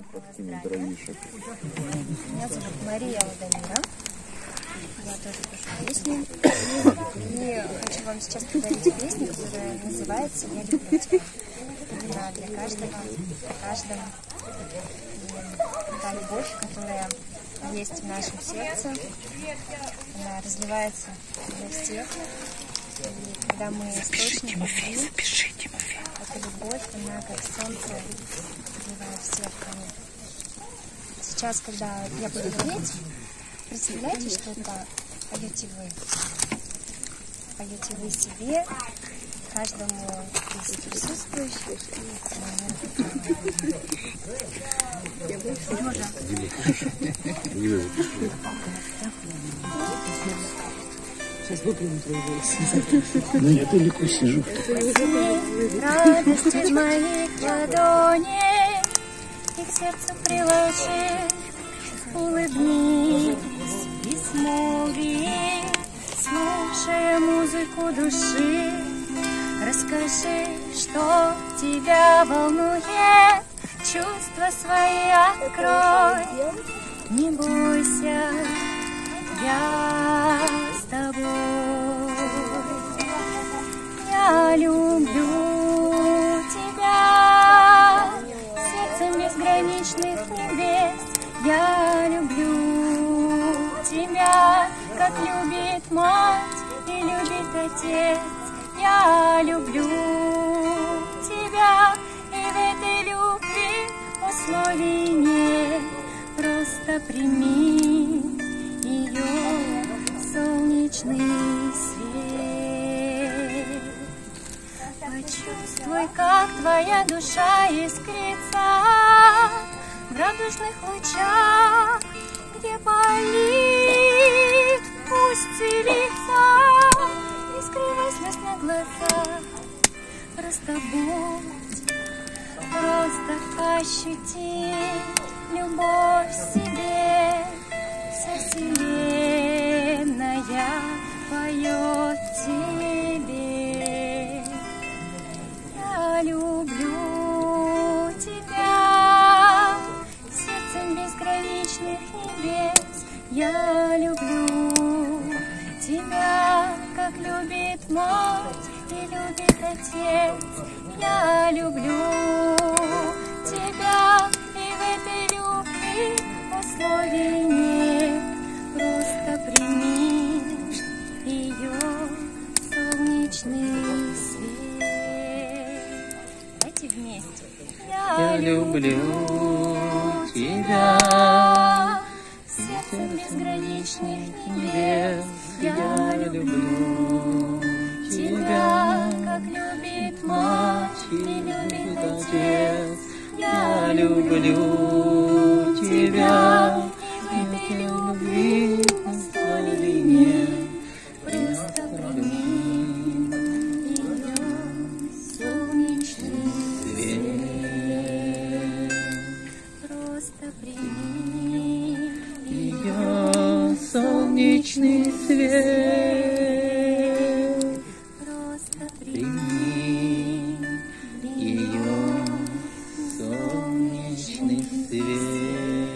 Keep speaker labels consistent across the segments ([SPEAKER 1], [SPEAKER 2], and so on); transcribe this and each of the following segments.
[SPEAKER 1] подкинуть дровишек.
[SPEAKER 2] Меня зовут Мария Ладомира. Я тоже пишу песни. И хочу вам сейчас подарить песню, которая называется «Я люблю тебя». Именно для каждого, для каждого. И та любовь, которая есть в нашем сердце, она разливается для всех. И когда мы источник любви, эта любовь, она как солнце разливает всех ко мне. Сейчас, когда я буду петь, представляете, что это поете вы. Поете вы себе, каждому из присутствующих.
[SPEAKER 3] Сейчас выплюну твои волосы. Ну, я далеко сижу.
[SPEAKER 2] Радость из моих ладоней, и к сердцу приложи, улыбнись и смолви, слушая музыку души. Расскажи, что тебя волнует, чувства свои открой. Не бойся, я с тобой. Я люблю тебя, сердцем безграничных небес. Я люблю тебя, как любит мать и любит отец. Я люблю тебя, и в этой любви условий нет. Просто прими ее солнечный свет. Почувствуй, как твоя душа искрится в радужных лучах, где болит, пусть целится, не скрывай слез на глазах. Просто будь, просто ощути любовь в себе. Вся вселенная поет тебе. Я люблю тебя, сердцем безграничных небес. Я люблю тебя, как любит мать и любит отец. Я люблю тебя, и в этой любви условий нет. Просто прими ее солнечный свет. Давайте вместе.
[SPEAKER 3] Я люблю тебя,
[SPEAKER 2] сердцем безграничных небес.
[SPEAKER 3] я люблю
[SPEAKER 2] тебя, как любит мать и любит отец.
[SPEAKER 3] Я люблю тебя,
[SPEAKER 2] и в этой любви условий нет. Просто прими ее солнечный свет. Просто прими
[SPEAKER 3] ее солнечный свет.
[SPEAKER 2] Просто
[SPEAKER 3] Прими ее солнечный свет.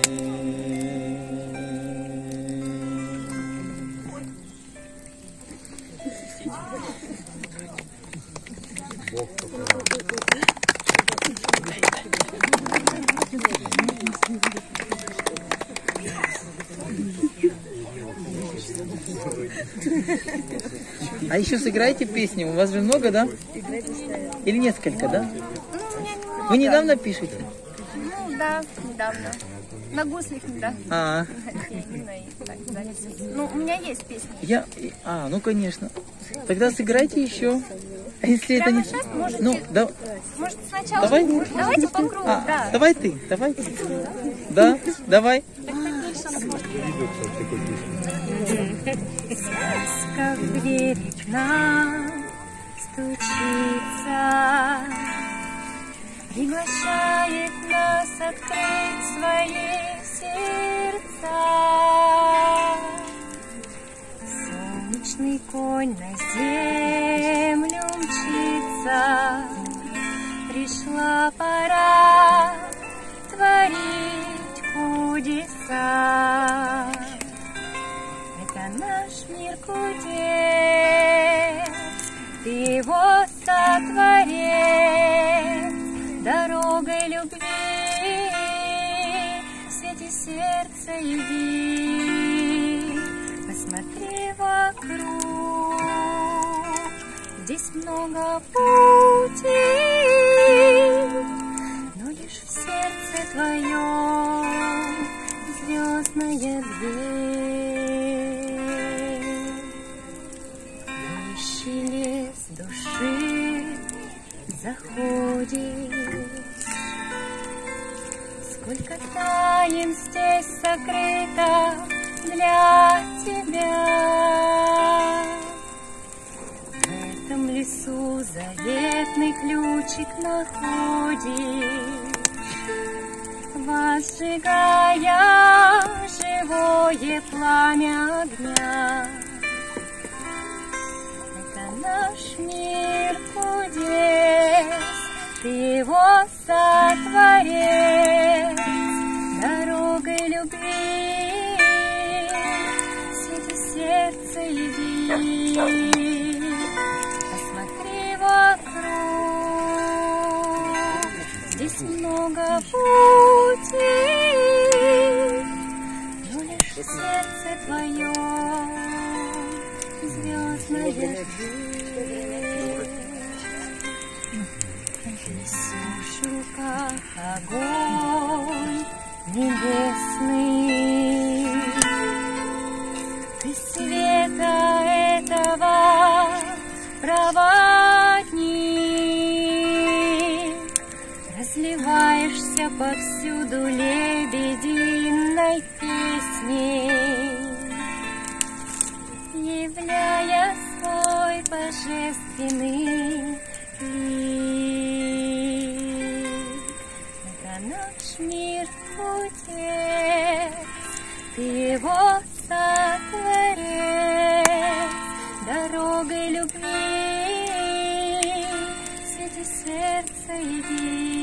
[SPEAKER 3] А еще сыграйте песни. У вас же много, да? Или несколько, да? Вы недавно пишете?
[SPEAKER 2] Ну да, недавно. На гуслях недавно. Ну, у меня есть песни.
[SPEAKER 3] Ну конечно. Тогда сыграйте еще. А если это не...
[SPEAKER 2] Сейчас можете...
[SPEAKER 3] Ну, да...
[SPEAKER 2] Может, сначала...
[SPEAKER 3] Давай.
[SPEAKER 2] Давайте по кругу, да.
[SPEAKER 3] Давай ты, давай. Да, давай.
[SPEAKER 2] Сказка в двери к нам стучится, приглашает нас открыть свои сердца. Солнечный конь на землю мчится, пришла пора творить. чудеса. Это наш мир кудес, ты его сотворец, дорогой любви в свете сердца иди. Посмотри вокруг, здесь много путей, но лишь в сердце твоем звездная дверь. Ищи лес души, заходишь. Сколько таин здесь сокрыто для тебя. В этом лесу заветный ключик находишь, возжигая живое пламя огня. Это наш мир кудес, ты его сотворец, дорогой любви в свете сердца иди. Посмотри вокруг, здесь много путей, но лишь в сердце твоем звездная дверь. Несешь в руках огонь небесный, ты света этого проводник, разливаешься повсюду лебединой песней, являя свой божественный лик. Это наш мир кудес, ты его сотворец, дорогой любви в свете сердца иди.